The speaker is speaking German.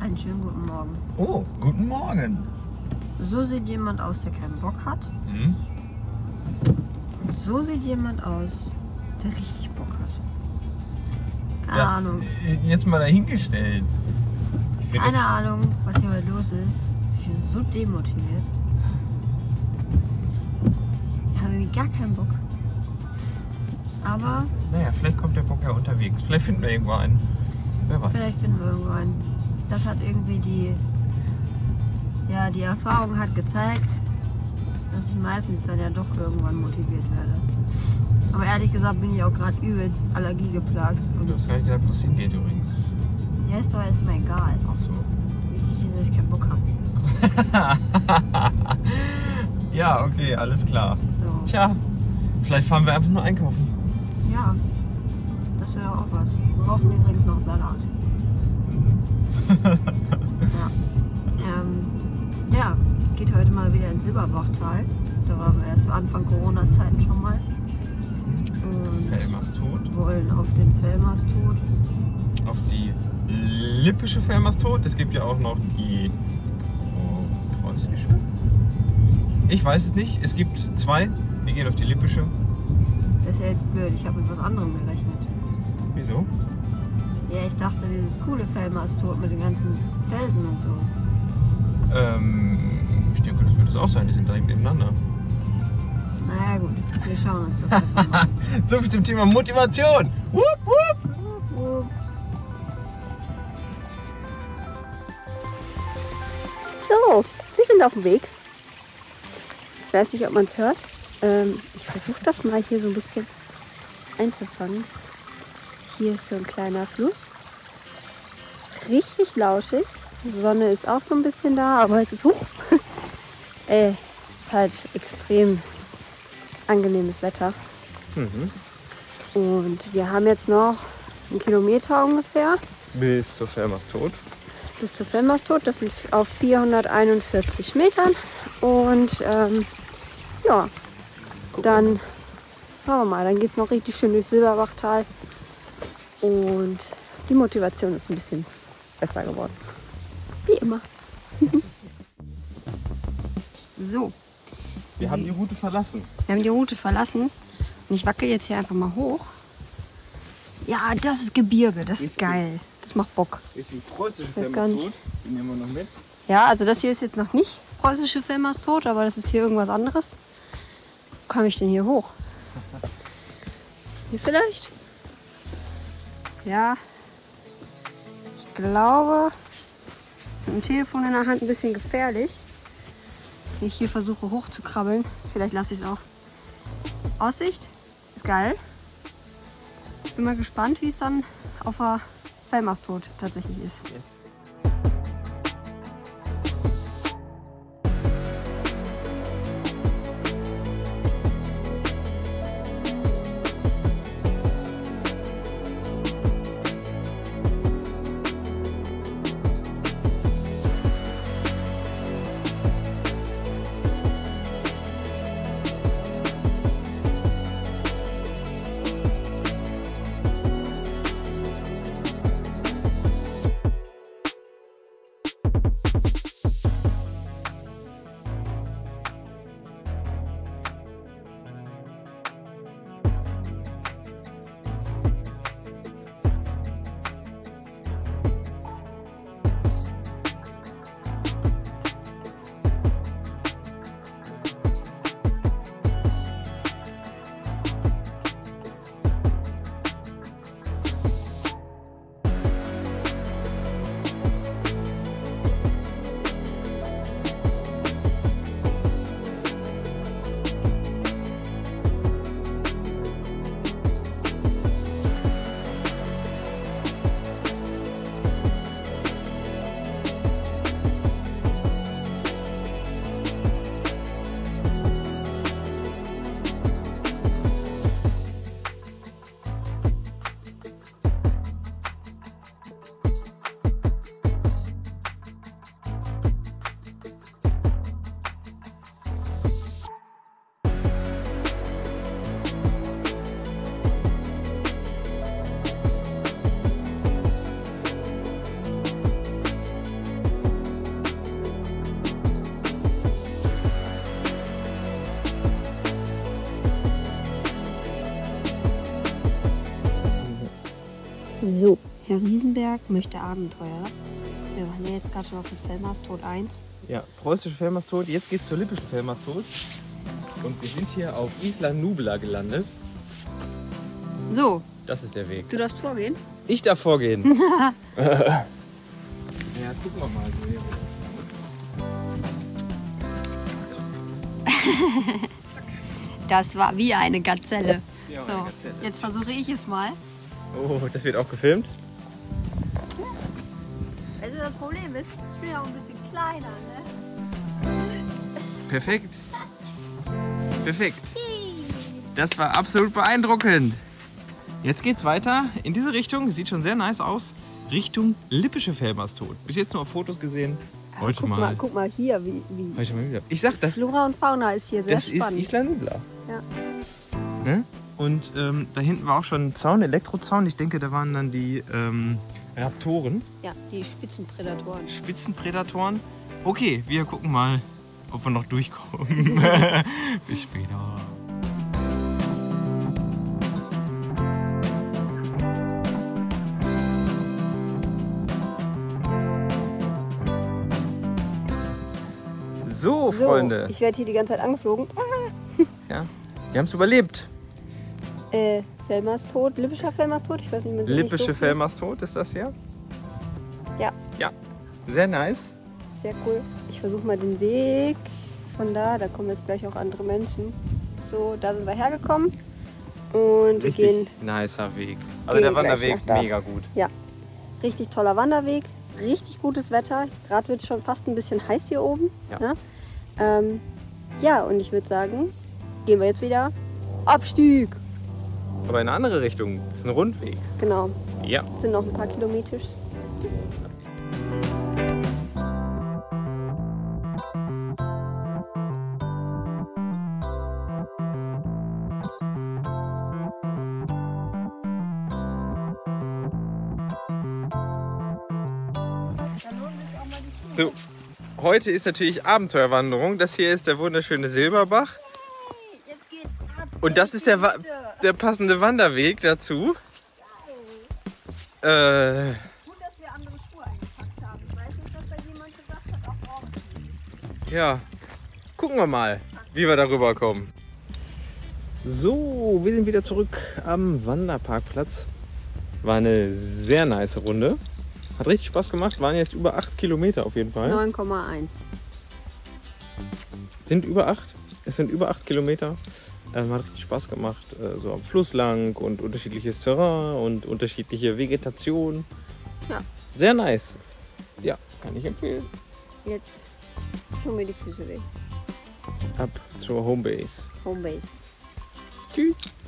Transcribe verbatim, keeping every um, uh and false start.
Einen schönen guten Morgen. Oh, guten Morgen. So sieht jemand aus, der keinen Bock hat. Hm? Und so sieht jemand aus, der richtig Bock hat. Keine Das Ahnung. jetzt mal dahingestellt. Ich find Keine das- Ahnung, was hier heute los ist. Ich bin so demotiviert. Ich habe irgendwie gar keinen Bock. Aber Naja, vielleicht kommt der Bock ja unterwegs. Vielleicht finden wir irgendwo einen. Wer weiß. vielleicht finden wir irgendwo einen. Das hat irgendwie die, ja, die Erfahrung hat gezeigt, dass ich meistens dann ja doch irgendwann motiviert werde. Aber ehrlich gesagt bin ich auch gerade übelst allergiegeplagt. Du hast gar nicht gesagt, wo es hingeht übrigens. Ja, ist doch erstmal egal. Ach so. Wichtig ist, dass ich keinen Bock habe. Ja, okay, alles klar. So. Tja, vielleicht fahren wir einfach nur einkaufen. Ja, das wäre auch was. Wir brauchen übrigens noch Salat. Ja. Ähm, ja, geht heute mal wieder ins Silberbachtal. Da waren wir ja zu Anfang Corona-Zeiten schon mal. Und Fellmast tot. wollen auf den Fellmast-Tod. Auf die lippische Fellmast tot. Es gibt ja auch noch die oh, preußische. Ich weiß es nicht. Es gibt zwei. Wir gehen auf die lippische. Das ist ja jetzt blöd, ich habe mit was anderem gerechnet. Wieso? Ja, ich dachte, dieses coole Fellmast-Tod mit den ganzen Felsen und so. Ähm, ich denke, das wird es auch sein. Die sind direkt nebeneinander. Naja gut, wir schauen uns das einfach mal an. So viel zum Thema Motivation. Wupp, wupp. Wupp, wupp. So, wir sind auf dem Weg. Ich weiß nicht, ob man es hört. Ähm, ich versuche das mal hier so ein bisschen einzufangen. Hier ist so ein kleiner Fluss. Richtig lauschig. Die Sonne ist auch so ein bisschen da, aber es ist hoch. äh, es ist halt extrem angenehmes Wetter. Mhm. Und wir haben jetzt noch einen Kilometer ungefähr Bis zur Fellmast tot. bis zur Fellmast-Tod. Das sind auf vierhunderteinundvierzig Metern. Und ähm, ja, dann schauen wir mal. Dann geht es noch richtig schön durchs Silberbachtal. Und die Motivation ist ein bisschen besser geworden. Wie immer. So, Wir haben die Route verlassen. wir haben die Route verlassen. Und ich wackel jetzt hier einfach mal hoch. Ja, das ist Gebirge. Das ist geil. Das macht Bock. Richtig preußische Weiß gar nicht. tot. Die nehmen wir noch mit. Ja, also das hier ist jetzt noch nicht preußische Fellmast-Tod, aber das ist hier irgendwas anderes. Wo komme ich denn hier hoch? Hier vielleicht? Ja. Ich glaube, das ist mit dem Telefon in der Hand ein bisschen gefährlich. Wenn ich hier versuche hochzukrabbeln. Vielleicht lasse ich es auch. Aussicht ist geil. Bin mal gespannt, wie es dann auf der Fellmast-Tod tatsächlich ist. Yes. So, Herr Riesenberg möchte Abenteuer. Wir waren ja jetzt gerade schon auf dem Fellmastod eins. Ja, preußische Fellmastod. Jetzt geht's zur lippischen Fellmastod. Und wir sind hier auf Isla Nubla gelandet. So, Das ist der Weg. du darfst vorgehen. Ich darf vorgehen. Ja, gucken wir mal. Das war wie eine Gazelle. Ja, So, eine Gazelle. jetzt versuche ich es mal. Oh, das wird auch gefilmt. Also das Problem ist, ich bin ja auch ein bisschen kleiner, ne? Perfekt. Perfekt. Das war absolut beeindruckend. Jetzt geht's weiter in diese Richtung. Sieht schon sehr nice aus. Richtung lippische Fellmastod. Bis jetzt nur auf Fotos gesehen. Heute guck mal. mal. Guck mal hier, wie, wie. Heute mal wieder. Ich sag, das, Flora und Fauna ist hier sehr das ist spannend. Isla Nubla. Ja. Ne? Und ähm, da hinten war auch schon ein Zaun, Elektrozaun. Ich denke, da waren dann die ähm, Raptoren, Ja, die Spitzenprädatoren. Spitzenprädatoren. Okay, wir gucken mal, ob wir noch durchkommen. Bis später. So, Freunde. So, ich werde hier die ganze Zeit angeflogen. Ja, wir haben es überlebt. Äh, Fellmastod, lippischer Fellmastod, ich weiß nicht, man sieht nicht Lippische so viel. Fellmastod ist das hier? Ja, Ja, sehr nice. sehr cool. Ich versuche mal den Weg von da, da kommen jetzt gleich auch andere Menschen. So, da sind wir hergekommen und wir gehen, nicer Weg. Also gehen der gleich Wanderweg nach da. mega gut. ja, richtig toller Wanderweg, richtig gutes Wetter. Gerade wird es schon fast ein bisschen heiß hier oben. Ja. Ne? Ähm, ja, und ich würde sagen, gehen wir jetzt wieder Abstieg. Aber in eine andere Richtung. Das ist ein Rundweg. Genau, Ja. sind noch ein paar Kilometer. So, heute ist natürlich Abenteuerwanderung. Das hier ist der wunderschöne Silberbach. Jetzt geht's ab. Und das ist der, Wa- der passende Wanderweg dazu. Äh, Gut, dass wir andere Schuhe eingepackt haben. Ich weiß nicht, was da jemand gesagt hat, auch ordentlich. ja, gucken wir mal, wie wir darüber kommen. So, wir sind wieder zurück am Wanderparkplatz. War eine sehr nice Runde. Hat richtig Spaß gemacht. Waren jetzt über acht Kilometer auf jeden Fall. neun Komma eins. Sind über acht. Es sind über acht Kilometer. Ähm, hat richtig Spaß gemacht. Äh, so am Fluss lang und unterschiedliches Terrain und unterschiedliche Vegetation. Ja. Sehr nice. Ja, kann ich empfehlen. Jetzt tun mir die Füße weg. Ab zur Homebase. Homebase. Tschüss.